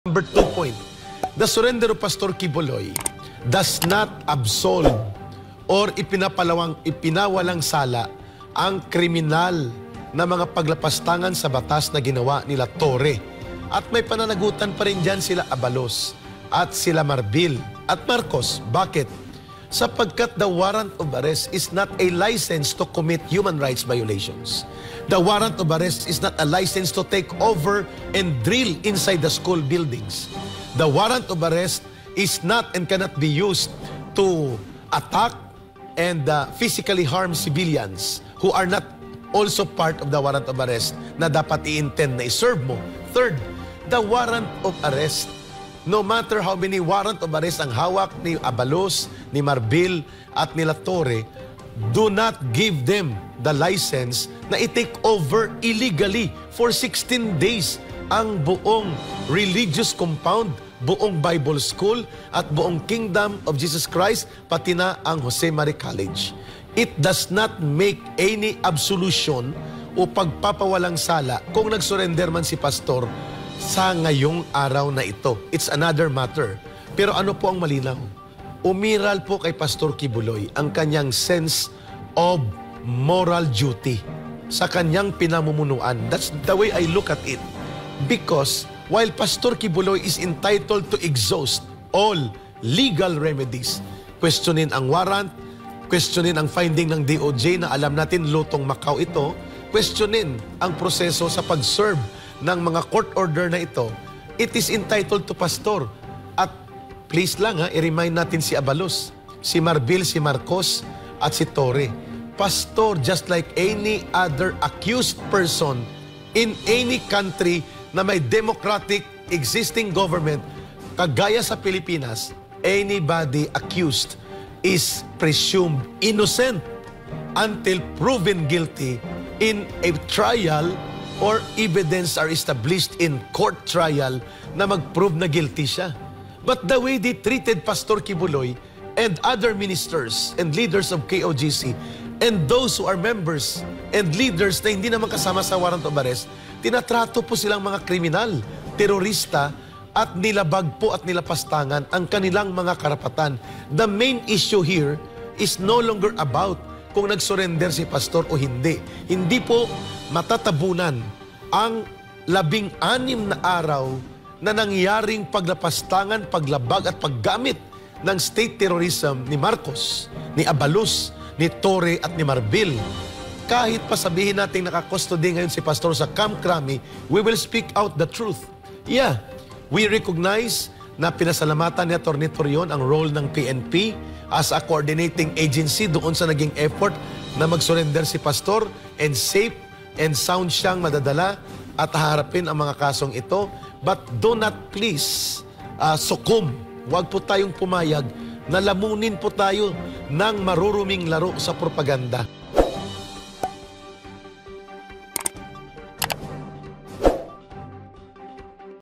Number 2 point, the surrender of Pastor Quiboloy does not absolve or ipinawalang sala ang kriminal na mga paglapastangan sa batas na ginawa nila Torre. At may pananagutan pa rin dyan sila Abalos at sila Marbil at Marcos. Bakit? Sapagkat the warrant of arrest is not a license to commit human rights violations. The warrant of arrest is not a license to take over and drill inside the school buildings. The warrant of arrest is not and cannot be used to attack and physically harm civilians who are not also part of the warrant of arrest na dapat i-intend na i-serve mo. Third, the warrant of arrest, no matter how many warrant of arrest ang hawak ni Abalos, ni Marbil, at nila Torre, do not give them the license na i-take over illegally for 16 days ang buong religious compound, buong Bible School, at buong Kingdom of Jesus Christ, pati na ang Jose Marie College. It does not make any absolution o pagpapawalang sala kung nagsurrender man si pastor sa ngayong araw na ito. It's another matter. Pero ano po ang malinaw? Umiral po kay Pastor Quiboloy ang kanyang sense of moral duty sa kanyang pinamumunuan. That's the way I look at it. Because while Pastor Quiboloy is entitled to exhaust all legal remedies, questionin ang warrant, questionin ang finding ng DOJ na alam natin lutong Macau ito, questionin ang proseso sa pag-serve ng mga court order na ito, it is entitled to pastor. At please lang i-remind natin si Abalos, si Marbil, si Marcos, at si Torre. Pastor, just like any other accused person in any country na may democratic existing government, kagaya sa Pilipinas, anybody accused is presumed innocent until proven guilty in a trial or evidence are established in court trial na mag-prove na guilty siya. But the way they treated Pastor Quiboloy and other ministers and leaders of KOGC and those who are members and leaders na hindi naman kasama sa warrant of arrest, tinatrato po silang mga kriminal, terorista, at nilabag po at nilapastangan ang kanilang mga karapatan. The main issue here is no longer about kung nag-surrender si pastor o hindi. Hindi po matatabunan ang 16 na araw na nangyaring paglapastangan, paglabag at paggamit ng state terrorism ni Marcos, ni Abalos, ni Torre at ni Marbil. Kahit pa sabihin natin nakakustody ngayon si pastor sa Camp Crame, we will speak out the truth. Yeah, we recognize na pinasalamatan ni Atty. Torion ang role ng PNP as a coordinating agency doon sa naging effort na mag-surrender si pastor, and safe and sound siyang madadala at haharapin ang mga kasong ito. But do not please succumb. Huwag po tayong pumayag na lamunin po tayo ng maruruming laro sa propaganda.